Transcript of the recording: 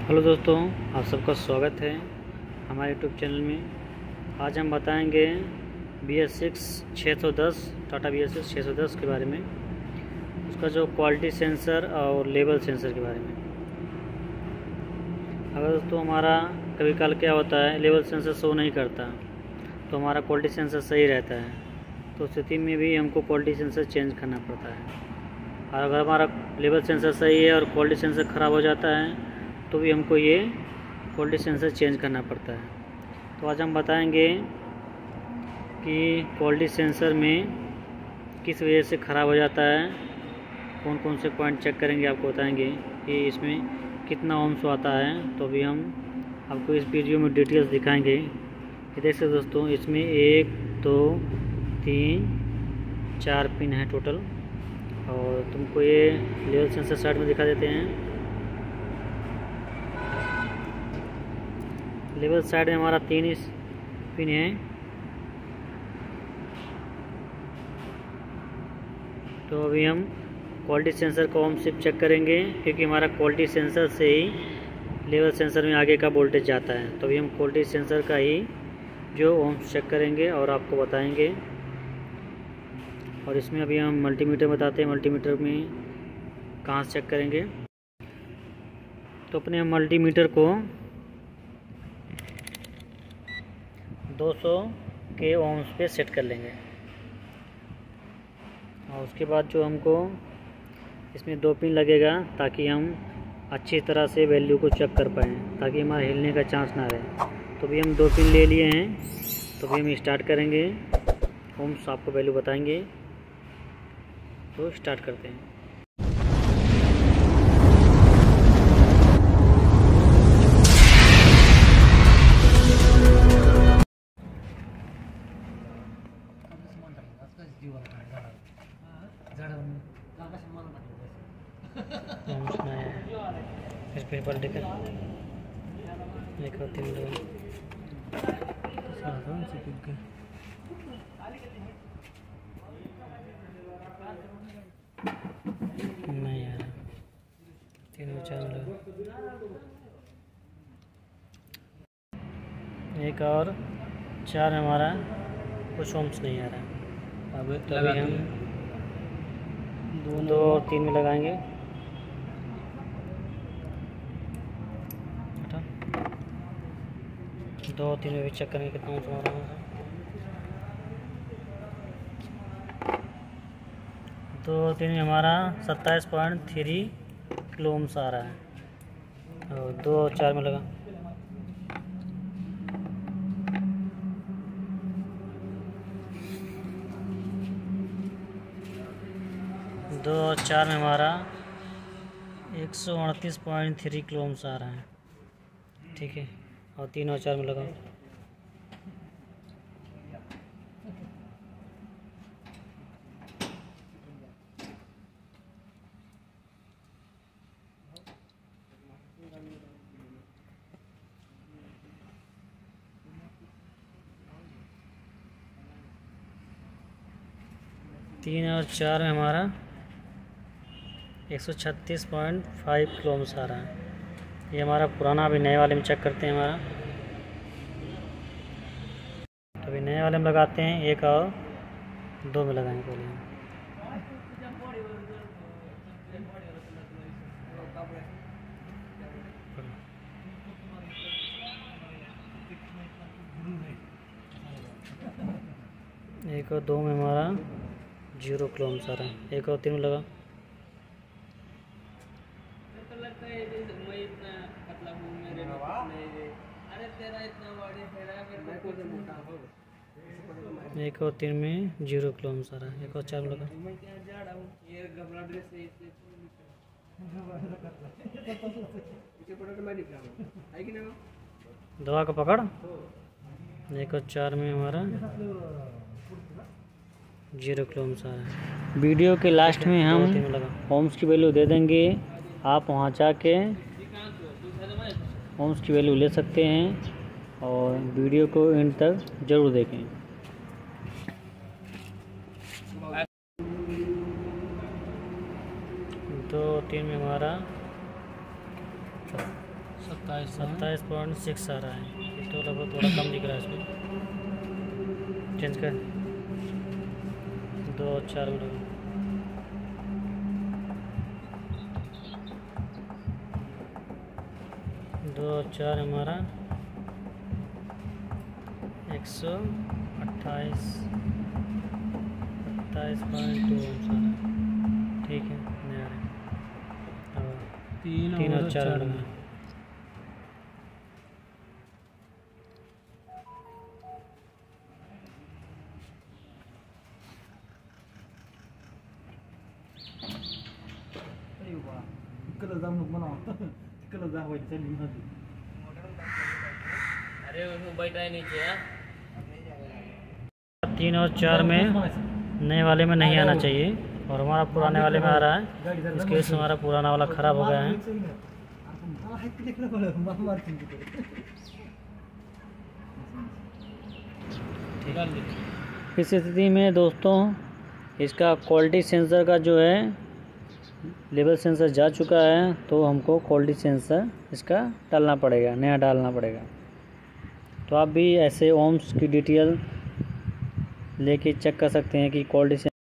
Hello दोस्तों, आप सबका स्वागत है हमारे यूट्यूब चैनल में। आज हम बताएंगे BS6 610 टाटा BS6 610 के बारे में, उसका जो क्वालिटी सेंसर और लेवल सेंसर के बारे में। अगर दोस्तों हमारा कभी काल क्या होता है, लेवल सेंसर शो नहीं करता तो हमारा क्वालिटी सेंसर सही रहता है, तो स्थिति में भी हमको क्वालिटी सेंसर चेंज करना पड़ता है। और अगर हमारा लेवल सेंसर सही है और क्वालिटी सेंसर ख़राब हो जाता है तो भी हमको ये क्वालिटी सेंसर चेंज करना पड़ता है। तो आज हम बताएंगे कि क्वालिटी सेंसर में किस वजह से ख़राब हो जाता है, कौन कौन से पॉइंट चेक करेंगे, आपको बताएंगे कि इसमें कितना ओम्स आता है। तो अभी हम आपको इस वीडियो में डिटेल्स दिखाएंगे। ये देख सकते दोस्तों, इसमें 1 2 3 4 पिन है टोटल। और तुमको ये लेवल सेंसर साइड में दिखा देते हैं। लेवल साइड में हमारा 3 पिन है। तो अभी हम क्वालिटी सेंसर का ओम शिफ्ट चेक करेंगे, क्योंकि हमारा क्वालिटी सेंसर से ही लेवल सेंसर में आगे का वोल्टेज जाता है। तो अभी हम क्वालिटी सेंसर का ही जो ओम चेक करेंगे और आपको बताएंगे। और इसमें अभी हम मल्टीमीटर बताते हैं, मल्टीमीटर में कहाँ से चेक करेंगे। तो अपने मल्टीमीटर को 200 के ओम्स पे सेट कर लेंगे। और उसके बाद जो हमको इसमें 2 पिन लगेगा, ताकि हम अच्छी तरह से वैल्यू को चेक कर पाएँ, ताकि हमारा हिलने का चांस ना रहे। तो भी हम 2 पिन ले लिए हैं। तो भी हम स्टार्ट करेंगे, ओम्स आपको वैल्यू बताएंगे। तो स्टार्ट करते हैं। इस पेपर लेकर 1 और 3 लोग नहीं आ रहा, 3 और 4 लोग, 1 और 4 हमारा कुछ ओम्स नहीं आ रहा। अब तो अभी हम 2 और 3 में लगाएंगे। 2 और 3 में भी चेक करेंगे कितना ओम्स आ रहा है। 2 और 3 में हमारा 27.3 किलो ओम्स आ रहा है। और 2 और 4 में लगा 2 और 4 में हमारा 138.3 किलो ओम्स आ रहा है। ठीक है। और 3 और 4 में लगा 3 और 4 में हमारा 136.5 किलो ओम्स आ रहा है। ये हमारा पुराना। अभी नए वाले में चेक करते हैं हमारा। तो अभी नए वाले में लगाते हैं, 1 और 2 में लगाएंगे पहले हम। एक और 2 में हमारा 0 किलो ओम्स आ रहा है। 1 और 3 में लगा 1 और 3 में 0 किलो ओम्स आ रहा है। 1 और 4 में लगा दवा का पकड़। 1 और 4 में हमारा 0 किलो ओम्स आ रहा है। वीडियो के लास्ट में हम ओम्स की वैल्यू दे देंगे, आप वहाँ जाके ओम्स की वैल्यू ले सकते हैं। और वीडियो को एंड तक ज़रूर देखें। 2 3 में हमारा 27.6 आ रहा है, ये तो लगभग थोड़ा कम दिख रहा है इसमें। चेंज कर 2 और 4 में 2 और 4 हमारा 128.2 ठीक है, नहीं आ रहा। 3 और 4 में अरे उसमें बैठा है नीचे है। 3 और 4 में नए वाले में नहीं आना चाहिए और हमारा पुराने वाले में आ रहा है। इसके वजह से हमारा पुराना वाला ख़राब हो गया है। इस स्थिति में दोस्तों इसका क्वालिटी सेंसर का जो है लेवल सेंसर जा चुका है, तो हमको क्वालिटी सेंसर इसका डालना पड़ेगा, नया डालना पड़ेगा। तो आप भी ऐसे ओम्स की डिटेल लेके चेक कर सकते हैं कि क्वालिटी